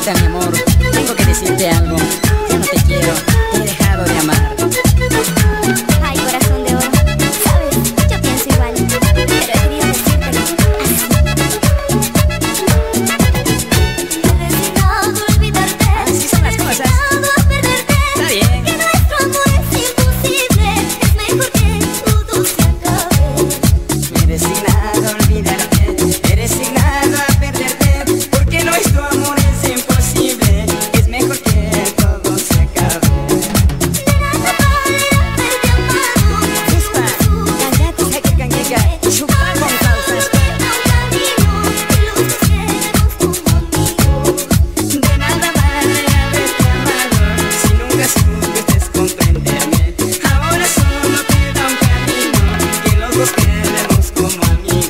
Mamacita, mi amor, tengo que decirte algo. Ya no te quiero, te he dejado de amar. Ay, corazón de oro, sabes, yo pienso igual, pero he querido decírtelo así. Resignado a olvidarte, así son las cosas. resignado a perderte. Está bien. Que nuestro amor es imposible, es mejor que todo se acabe. Me he resignado a olvidarte, he resignado a perderte, porque nuestro amor es imposible, es mejor que todo se acabe. De nada vale haberte amado. Chispa, cangata, jeque, cangueca, chupa con causas. De nada vale haberte amado, si nunca supiste comprenderme. Ahora solo queda un camino, que los dos queremos como amigos.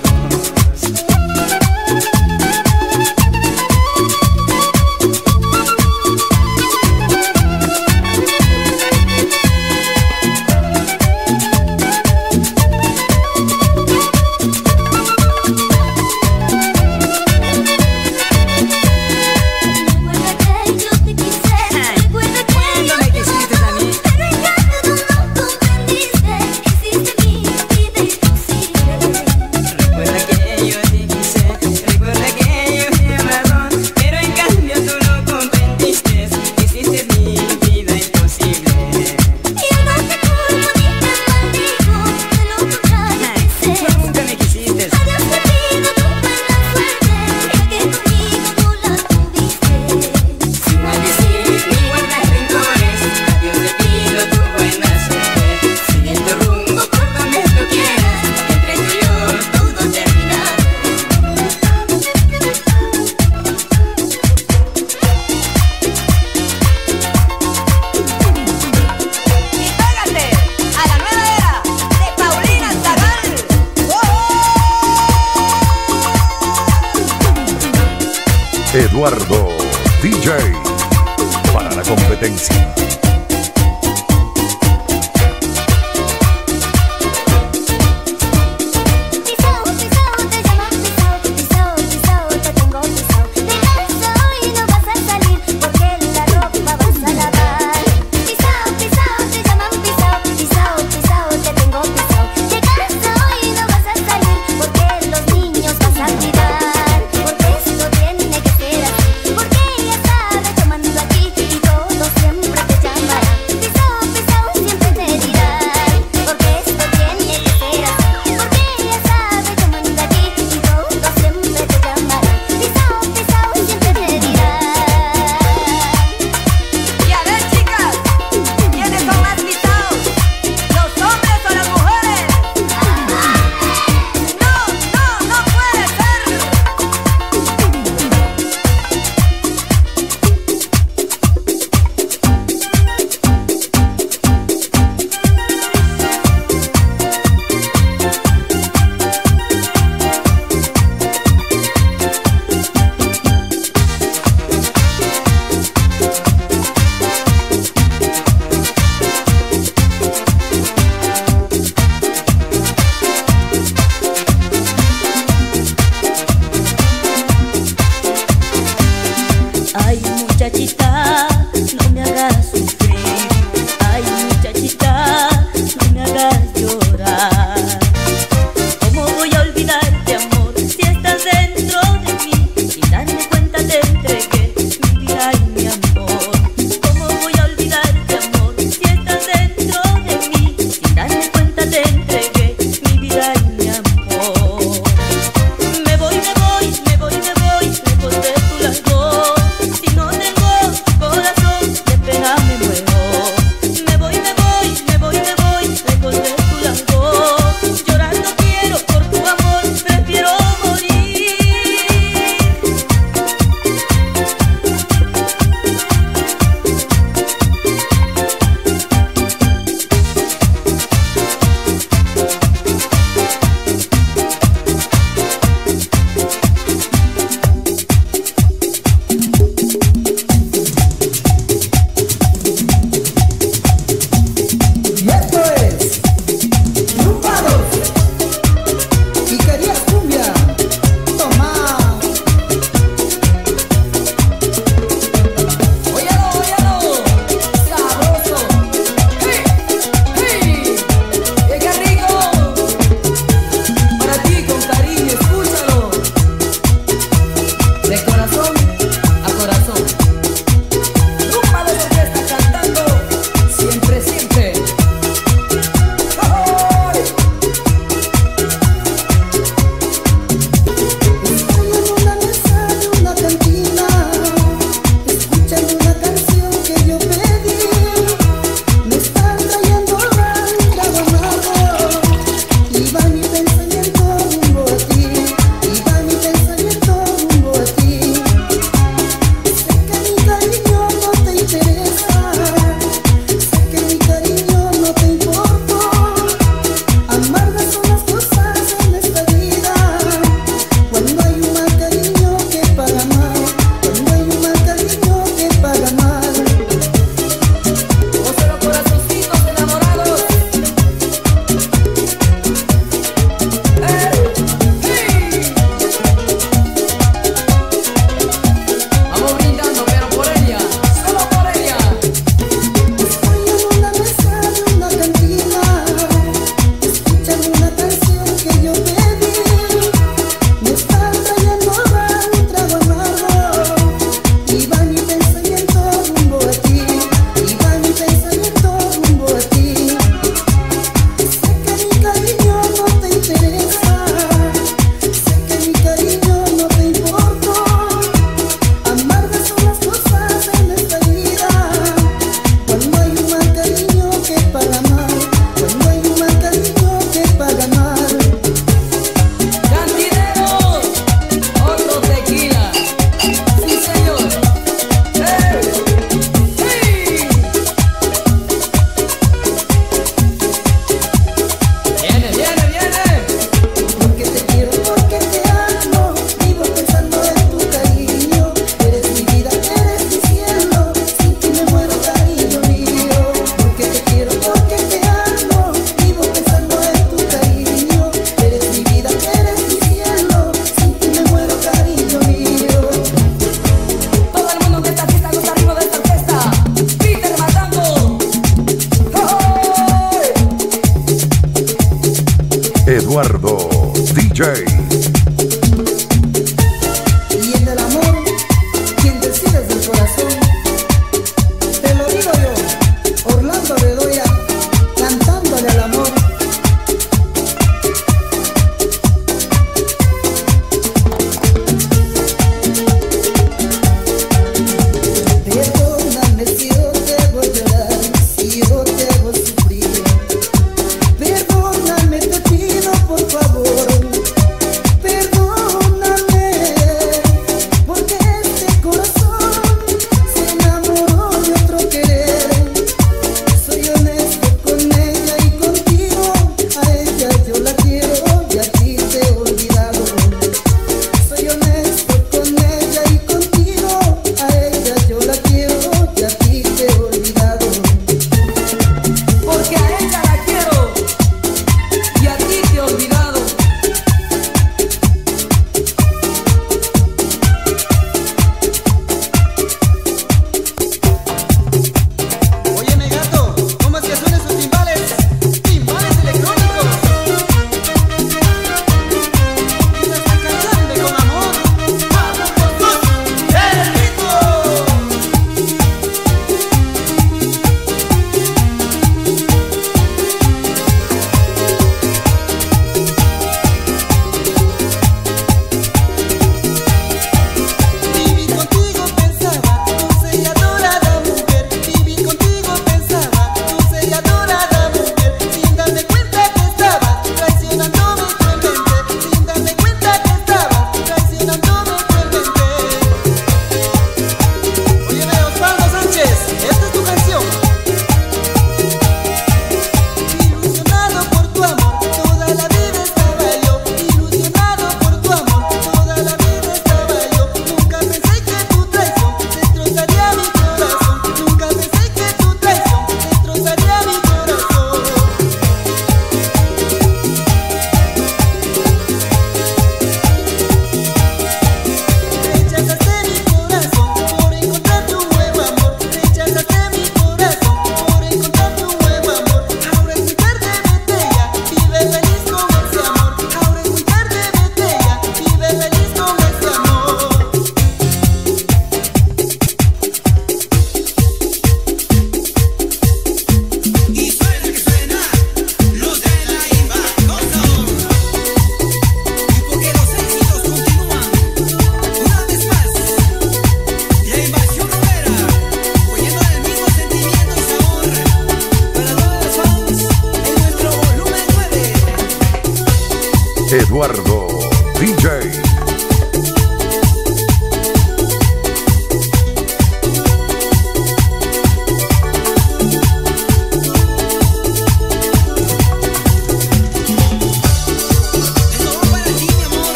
Recuerda que yo te quise, recuerda que ¿Cuándo me quisiste a mí? pero en cambio tú no comprendiste, hiciste mi vida imposible. Recuerda que yo te quise, recuerda que yo fui razón, pero en cambio tú no comprendiste, hiciste mi vida imposible. Yo no te culpo ni te maldigo, de lo contrario Tú quise. nunca me quisiste. A Dios te pido tu buena suerte, ya que conmigo no la tuviste. Sin maldecir ni guardar rencores, a Dios le pido tu buena suerte. Sigue tu rumbo por donde tú quieras, entre tú y yo todo terminado. Y pégate a la nueva era de Paulina Zagal. Eduardo DJ para la competencia.